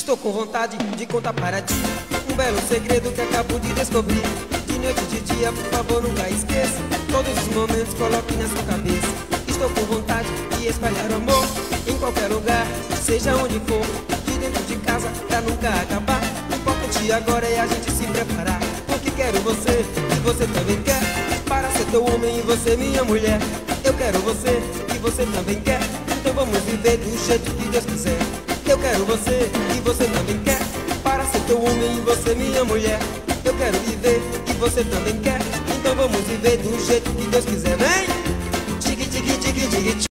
Estou com vontade de contar para ti um belo segredo que acabo de descobrir. De noite e de dia, por favor, nunca esqueça. Todos os momentos coloque na sua cabeça. Estou com vontade de espalhar amor em qualquer lugar, seja onde for. De dentro de casa, pra nunca acabar. O importante agora é a gente se preparar. Porque quero você e você também quer. Para ser teu homem e você minha mulher. Eu quero você e você também quer. Então vamos viver do jeito que Deus quiser. Eu quero você e você também quer. Para ser teu homem e você minha mulher. Eu quero viver e você também quer. Então vamos viver do jeito que Deus quiser. Vem! Tigui, tigui, tigui, tigui.